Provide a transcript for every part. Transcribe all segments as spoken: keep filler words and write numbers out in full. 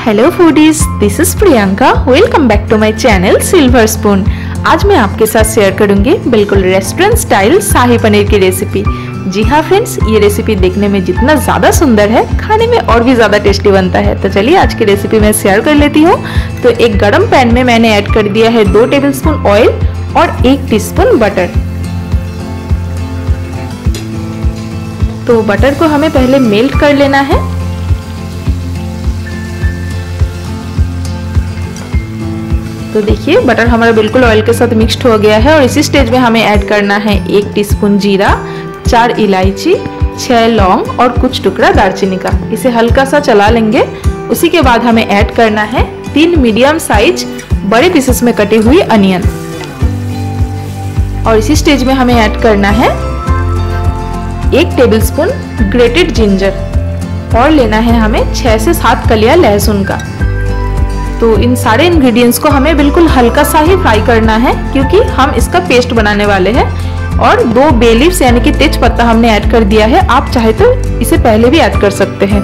Hello foodies, this is Priyanka. Welcome back to my channel silver spoon. आज मैं आपके साथ शेयर करूंगी बिल्कुल रेस्टोरेंट स्टाइल शाही पनीर की रेसिपी। जी हाँ फ्रेंड्स, ये रेसिपी देखने में जितना ज़्यादा सुंदर है, खाने में और भी ज़्यादा टेस्टी बनता है। तो चलिए आज की रेसिपी मैं शेयर कर लेती हूँ। तो एक गरम पैन में मैंने ऐड कर दिया है दो टेबलस्पून ऑयल और एक टीस्पून बटर। तो बटर को हमें पहले मेल्ट कर लेना है। तो देखिए बटर हमारा बिल्कुल ऑयल के साथ मिक्स्ड हो गया है और इसी स्टेज में हमें ऐड करना है एक टीस्पून जीरा, चार इलायची, छह लौंग और कुछ टुकड़ा दालचीनी का। इसे हल्का सा चला लेंगे। उसी के बाद हमें ऐड करना है तीन मीडियम साइज बड़े पीसेस में कटी हुई अनियन और इसी स्टेज में हमें ऐड करना है एक टेबलस्पून ग्रेटेड जिंजर और लेना है हमें छह से सात कलियां लहसुन का। तो इन सारे इंग्रेडिएंट्स को हमें बिल्कुल हल्का सा ही फ्राई करना है क्योंकि हम इसका पेस्ट बनाने वाले हैं। और दो बे लीव्स यानी कि तेज पत्ता हमने ऐड कर दिया है। आप चाहे तो इसे पहले भी ऐड कर सकते हैं।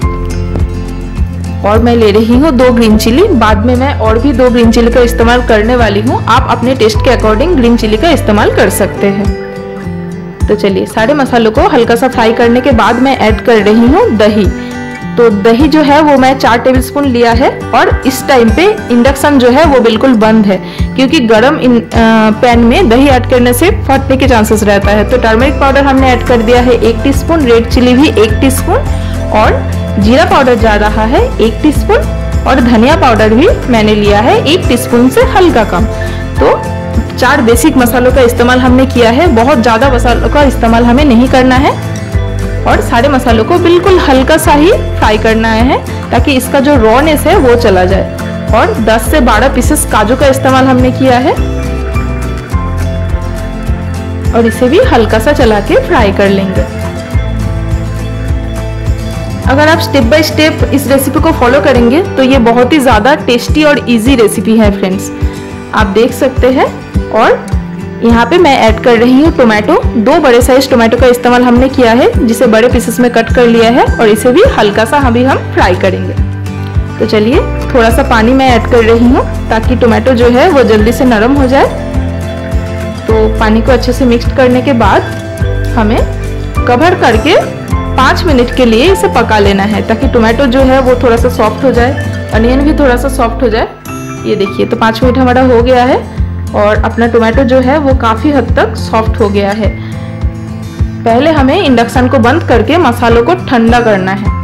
और मैं ले रही हूँ दो ग्रीन चिली। बाद में मैं और भी दो ग्रीन चिली का इस्तेमाल करने वाली हूँ। आप अपने टेस्ट के अकॉर्डिंग ग्रीन चिली का इस्तेमाल कर सकते हैं। तो चलिए सारे मसालों को हल्का सा फ्राई करने के बाद मैं ऐड कर रही हूँ दही। तो दही जो है वो मैं चार टेबलस्पून लिया है और इस टाइम पे इंडक्शन जो है वो बिल्कुल बंद है क्योंकि गरम इन, आ, पैन में दही ऐड करने से फटने के चांसेस रहता है। तो टर्मरिक पाउडर हमने ऐड कर दिया है एक टीस्पून, रेड चिली भी एक टीस्पून और जीरा पाउडर जा रहा है एक टीस्पून और धनिया पाउडर भी मैंने लिया है एक टीस्पून से हल्का कम। तो चार बेसिक मसालों का इस्तेमाल हमने किया है। बहुत ज्यादा मसालों का इस्तेमाल हमें नहीं करना है और सारे मसालों को बिल्कुल हल्का सा ही फ्राई करना है ताकि इसका जो रॉनेस है वो चला जाए। और दस से बारह पीसेस काजू का इस्तेमाल हमने किया है और इसे भी हल्का सा चला के फ्राई कर लेंगे। अगर आप स्टेप बाय स्टेप इस रेसिपी को फॉलो करेंगे तो ये बहुत ही ज्यादा टेस्टी और इजी रेसिपी है फ्रेंड्स, आप देख सकते हैं। और यहाँ पे मैं ऐड कर रही हूँ टोमेटो। दो बड़े साइज टोमेटो का इस्तेमाल हमने किया है जिसे बड़े पीसेस में कट कर लिया है और इसे भी हल्का सा अभी हम फ्राई करेंगे। तो चलिए थोड़ा सा पानी मैं ऐड कर रही हूँ ताकि टोमेटो जो है वो जल्दी से नरम हो जाए। तो पानी को अच्छे से मिक्स करने के बाद हमें कवर करके पाँच मिनट के लिए इसे पका लेना है ताकि टोमेटो जो है वो थोड़ा सा सॉफ्ट हो जाए, अनियन भी थोड़ा सा सॉफ्ट हो जाए। ये देखिए तो पाँच मिनट हमारा हो गया है और अपना टोमेटो जो है वो काफ़ी हद तक सॉफ्ट हो गया है। पहले हमें इंडक्शन को बंद करके मसालों को ठंडा करना है।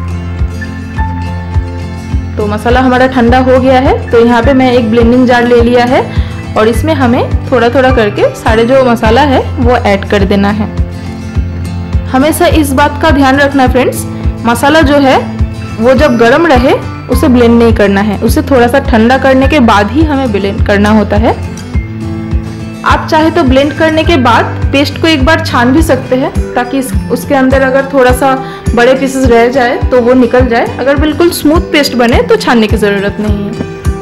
तो मसाला हमारा ठंडा हो गया है। तो यहाँ पे मैं एक ब्लेंडिंग जार ले लिया है और इसमें हमें थोड़ा थोड़ा करके सारे जो मसाला है वो ऐड कर देना है। हमेशा इस बात का ध्यान रखना फ्रेंड्स, मसाला जो है वो जब गर्म रहे उसे ब्लेंड नहीं करना है, उसे थोड़ा सा ठंडा करने के बाद ही हमें ब्लेंड करना होता है। आप चाहे तो ब्लेंड करने के बाद पेस्ट को एक बार छान भी सकते हैं ताकि इस, उसके अंदर अगर थोड़ा सा बड़े पीसेस रह जाए तो वो निकल जाए। अगर बिल्कुल स्मूथ पेस्ट बने तो छानने की जरूरत नहीं है।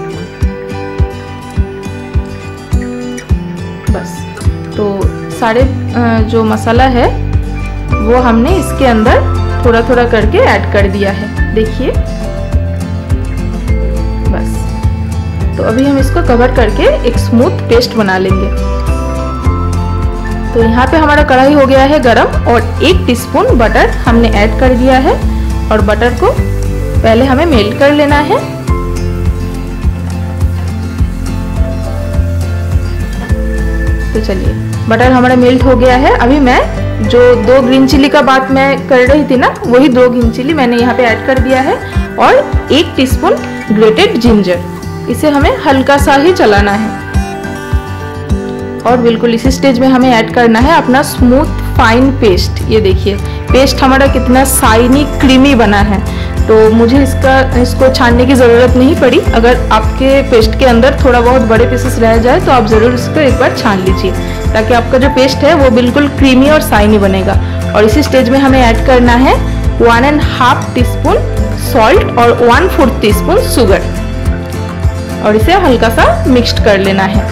बस तो सारे जो मसाला है वो हमने इसके अंदर थोड़ा थोड़ा करके ऐड कर दिया है। देखिए बस तो अभी हम इसको कवर करके एक स्मूथ पेस्ट बना लेंगे। तो यहाँ पे हमारा कढ़ाई हो गया है गरम और एक टीस्पून बटर हमने ऐड कर दिया है और बटर को पहले हमें मेल्ट कर लेना है। तो चलिए बटर हमारा मेल्ट हो गया है। अभी मैं जो दो ग्रीन चिली का बात मैं कर रही थी ना, वही दो ग्रीन चिली मैंने यहाँ पे ऐड कर दिया है और एक टीस्पून ग्रेटेड जिंजर। इसे हमें हल्का सा ही चलाना है और बिल्कुल इसी स्टेज में हमें ऐड करना है अपना स्मूथ फाइन पेस्ट। ये देखिए पेस्ट हमारा कितना शाइनी क्रीमी बना है। तो मुझे इसका इसको छानने की ज़रूरत नहीं पड़ी। अगर आपके पेस्ट के अंदर थोड़ा बहुत बड़े पीसेस रह जाए तो आप ज़रूर इसको एक बार छान लीजिए ताकि आपका जो पेस्ट है वो बिल्कुल क्रीमी और शाइनी बनेगा। और इसी स्टेज में हमें ऐड करना है one and half teaspoon salt और one fourth teaspoon sugar और इसे हल्का सा मिक्स कर लेना है।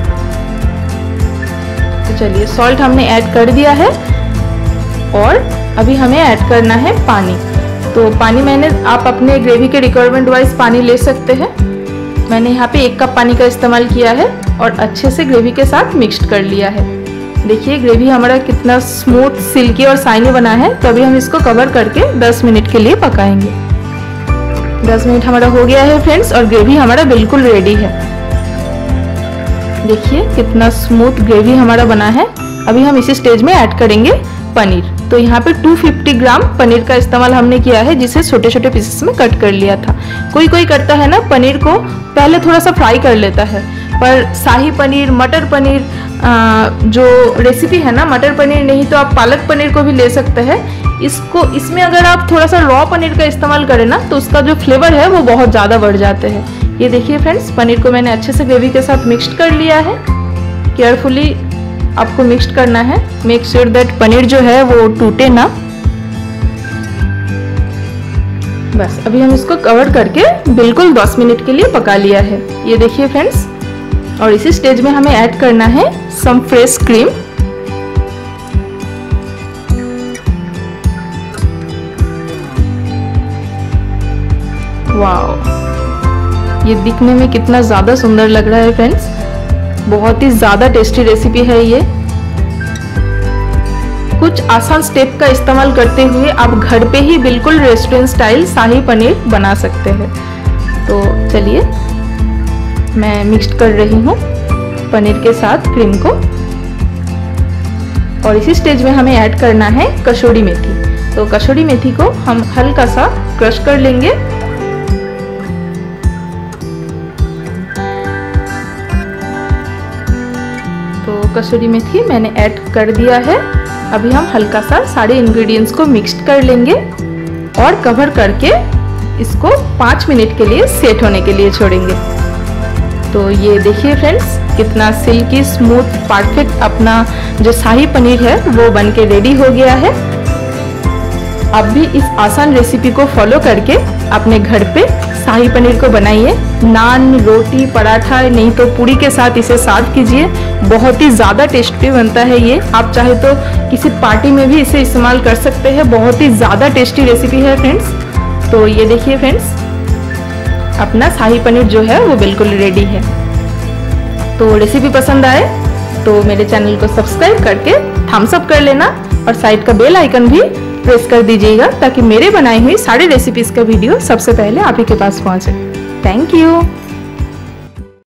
तो चलिए सॉल्ट हमने ऐड कर दिया है और अभी हमें ऐड करना है पानी। तो पानी मैंने आप अपने ग्रेवी के रिक्वायरमेंट वाइज पानी ले सकते हैं। मैंने यहाँ पे एक कप पानी का इस्तेमाल किया है और अच्छे से ग्रेवी के साथ मिक्स्ड कर लिया है। देखिए ग्रेवी हमारा कितना स्मूथ, सिल्की और शाइनी बना है। तो अभी हम इसको कवर करके दस मिनट के लिए पकाएंगे। दस मिनट हमारा हो गया है फ्रेंड्स और ग्रेवी हमारा बिल्कुल रेडी है। देखिए कितना स्मूथ ग्रेवी हमारा बना है। अभी हम इसी स्टेज में ऐड करेंगे पनीर। तो यहाँ पे दो सौ पचास ग्राम पनीर का इस्तेमाल हमने किया है, जिसे छोटे छोटे पीसेस में कट कर लिया था। कोई कोई करता है ना, पनीर को पहले थोड़ा सा फ्राई कर लेता है, पर शाही पनीर, मटर पनीर आ, जो रेसिपी है ना, मटर पनीर नहीं तो आप पालक पनीर को भी ले सकते हैं। इसको इसमें अगर आप थोड़ा सा रॉ पनीर का इस्तेमाल करें ना, तो उसका जो फ्लेवर है वो बहुत ज़्यादा बढ़ जाते हैं। ये देखिए फ्रेंड्स, पनीर को मैंने अच्छे से ग्रेवी के साथ मिक्स्ड कर लिया है। केयरफुली आपको मिक्स्ड करना है, मेक श्योर दैट पनीर जो है वो टूटे ना। बस अभी हम इसको कवर करके बिल्कुल दस मिनट के लिए पका लिया है। ये देखिए फ्रेंड्स, और इसी स्टेज में हमें ऐड करना है सम फ्रेश क्रीम। वाओ, ये दिखने में कितना ज़्यादा सुंदर लग रहा है फ्रेंड्स। बहुत ही ज़्यादा टेस्टी रेसिपी है ये। कुछ आसान स्टेप का इस्तेमाल करते हुए आप घर पे ही बिल्कुल रेस्टोरेंट स्टाइल शाही पनीर बना सकते हैं। तो चलिए मैं मिक्स कर रही हूँ पनीर के साथ क्रीम को। और इसी स्टेज में हमें ऐड करना है कसूरी मेथी। तो कसूरी मेथी को हम हल्का सा क्रश कर लेंगे। तो कसूरी मेथी मैंने ऐड कर दिया है। अभी हम हल्का सा सारे इंग्रेडिएंट्स को मिक्स्ड कर लेंगे और कवर करके इसको पाँच मिनट के लिए सेट होने के लिए छोड़ेंगे। तो ये देखिए फ्रेंड्स, कितना सिल्की स्मूथ परफेक्ट अपना जो शाही पनीर है वो बन के रेडी हो गया है। आप भी इस आसान रेसिपी को फॉलो करके अपने घर पे शाही पनीर को बनाइए। नान, रोटी, पराठा नहीं तो पूरी के साथ इसे सर्व कीजिए। बहुत ही ज़्यादा टेस्टी बनता है ये। आप चाहे तो किसी पार्टी में भी इसे इस्तेमाल कर सकते हैं। बहुत ही ज़्यादा टेस्टी रेसिपी है फ्रेंड्स। तो ये देखिए फ्रेंड्स, अपना शाही पनीर जो है वो बिल्कुल रेडी है। तो रेसिपी पसंद आए तो मेरे चैनल को सब्सक्राइब करके थम्स अप कर लेना और साइड का बेल आइकन भी प्रेस कर दीजिएगा, ताकि मेरे बनाई हुई सारी रेसिपीज़ का वीडियो सबसे पहले आप ही के पास पहुंचे। Thank you.